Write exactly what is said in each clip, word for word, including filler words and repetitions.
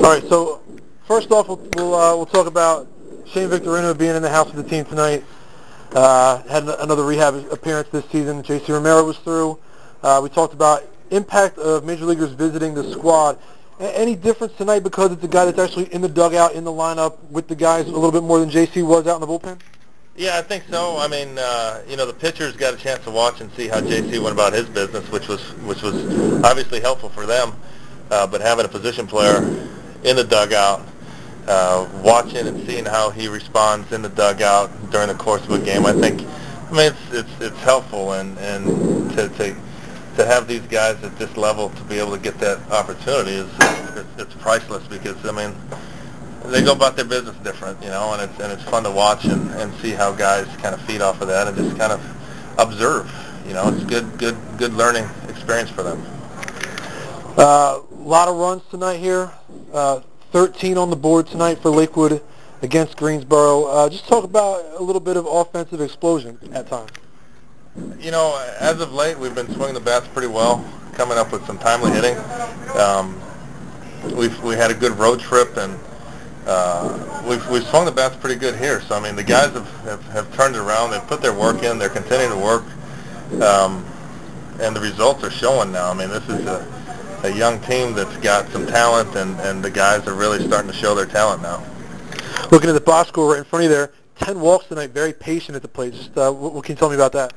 All right, so first off, we'll we'll, uh, we'll talk about Shane Victorino being in the house with the team tonight. Uh, had another rehab appearance this season. J C Romero was through. Uh, we talked about impact of major leaguers visiting the squad. A- any difference tonight because it's a guy that's actually in the dugout, in the lineup with the guys a little bit more than J C was out in the bullpen? Yeah, I think so. I mean, uh, you know, the pitchers got a chance to watch and see how J C went about his business, which was which was obviously helpful for them. Uh, but having a position player in the dugout, uh, watching and seeing how he responds in the dugout during the course of a game, I think, I mean, it's it's, it's helpful, and and to, to to have these guys at this level to be able to get that opportunity is it's, it's priceless, because I mean, they go about their business different, you know, and it's and it's fun to watch and, and see how guys kind of feed off of that and just kind of observe. You know, it's good good good learning experience for them. A uh, lot of runs tonight here. Uh, thirteen on the board tonight for Lakewood against Greensboro. Uh, just talk about a little bit of offensive explosion at times. You know, as of late, we've been swinging the bats pretty well, coming up with some timely hitting. Um, we've we had a good road trip, and uh, we've we've swung the bats pretty good here. So I mean, the guys have, have, have turned it around. They've put their work in. They're continuing to work, um, and the results are showing now. I mean, this is a a young team that's got some talent, and, and the guys are really starting to show their talent now. Looking at the box score right in front of you there, ten walks tonight, very patient at the plate. Just uh, what, what can you tell me about that?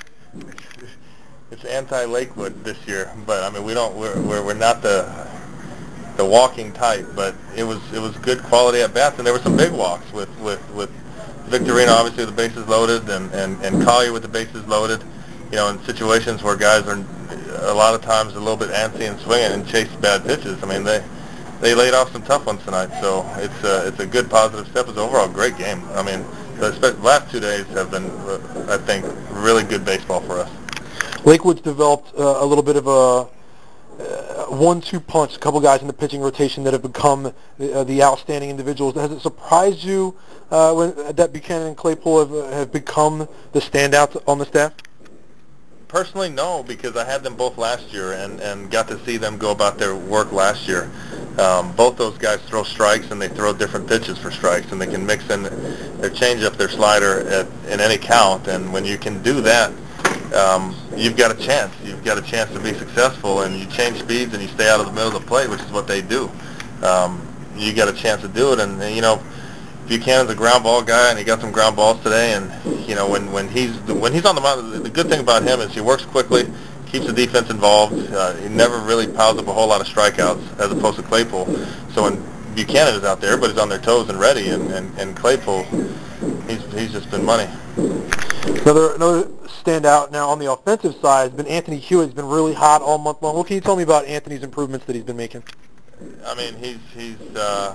It's anti-Lakewood this year, but I mean, we don't we're we're, we're not the the walking type, but it was it was good quality at bats, and there were some big walks with with with Victorino, obviously with the bases loaded, and and and Collier with the bases loaded. You know, in situations where guys are a lot of times a little bit antsy and swinging and chase bad pitches. I mean, they they laid off some tough ones tonight, so it's a, it's a good positive step. It's overall a great game. I mean, the last two days have been, I think, really good baseball for us. Lakewood's developed uh, a little bit of a uh, one two punch, a couple guys in the pitching rotation that have become the, uh, the outstanding individuals. Has it surprised you uh, when, that Buchanan and Claypool have, have become the standouts on the staff? Personally, no, because I had them both last year and, and got to see them go about their work last year. Um, both those guys throw strikes, and they throw different pitches for strikes, and they can mix in their changeup, their slider at, in any count. And when you can do that, um, you've got a chance. You've got a chance to be successful, and you change speeds and you stay out of the middle of the plate, which is what they do. Um, you got a chance to do it, and, and you know, Buchanan's a ground ball guy, and he got some ground balls today. And you know, when when he's when he's on the mound, the good thing about him is he works quickly, keeps the defense involved. Uh, he never really piles up a whole lot of strikeouts, as opposed to Claypool. So when Buchanan is out there, but he's on their toes and ready, and, and, and Claypool, he's he's just been money. Another another standout now on the offensive side has been Anthony Hewitt. He's been really hot all month long. What can you tell me about Anthony's improvements that he's been making? I mean, he's he's. Uh,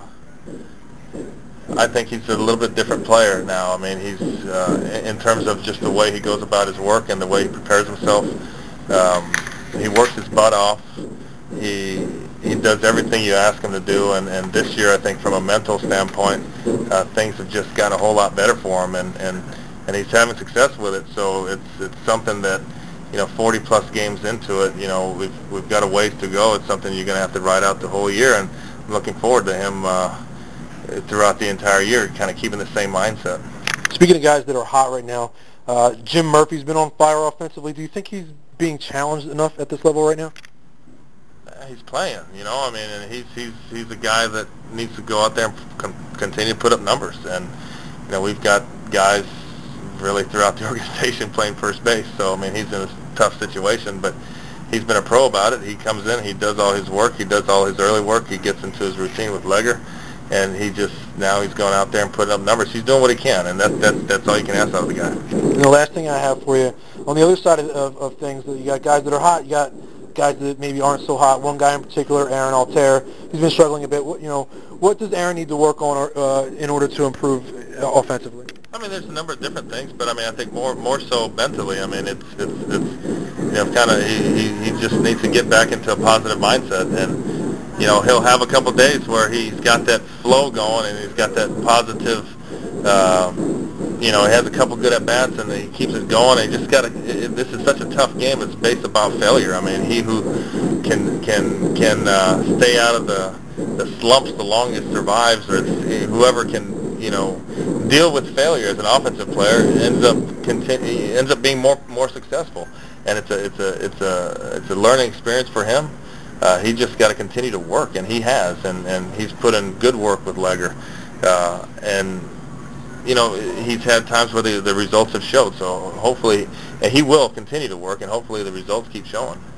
I think he's a little bit different player now. I mean, he's uh, in terms of just the way he goes about his work and the way he prepares himself. Um, he works his butt off. He he does everything you ask him to do. And, and this year, I think, from a mental standpoint, uh, things have just gotten a whole lot better for him, and, and, and he's having success with it. So it's it's something that, you know, forty plus games into it, you know, we've we've got a ways to go. It's something you're going to have to ride out the whole year, and I'm looking forward to him Uh, throughout the entire year, kind of keeping the same mindset. Speaking of guys that are hot right now, uh, Jim Murphy's been on fire offensively. Do you think he's being challenged enough at this level right now? Uh, he's playing, you know. I mean, and he's he's he's a guy that needs to go out there and con- continue to put up numbers. And you know, we've got guys really throughout the organization playing first base. So I mean, he's in a tough situation, but he's been a pro about it. He comes in, he does all his work, he does all his early work, he gets into his routine with Legger. And he just, now he's going out there and putting up numbers. He's doing what he can, and that, that, that's all you can ask out of the guy. And the last thing I have for you, on the other side of, of, of things, you got guys that are hot, you got guys that maybe aren't so hot. One guy in particular, Aaron Altair, he's been struggling a bit. What, you know, what does Aaron need to work on uh, in order to improve offensively? I mean, there's a number of different things, but I mean, I think more more so mentally. I mean, it's it's, it's you know, kind of he, he he just needs to get back into a positive mindset, and you know, he'll have a couple days where he's got that flow going and he's got that positive, um, you know, he has a couple good at-bats and he keeps it going. And he just got to, this is such a tough game. It's based about failure. I mean, he who can can can uh, stay out of the the slumps the longest survives, or whoever can, you know, deal with failure as an offensive player ends up continue, ends up being more more successful. And it's a it's a it's a it's a learning experience for him. Uh, he just got to continue to work, and he has, and and he's put in good work with Legger, uh, and you know, he's had times where the the results have showed. So hopefully, and he will continue to work, and hopefully the results keep showing.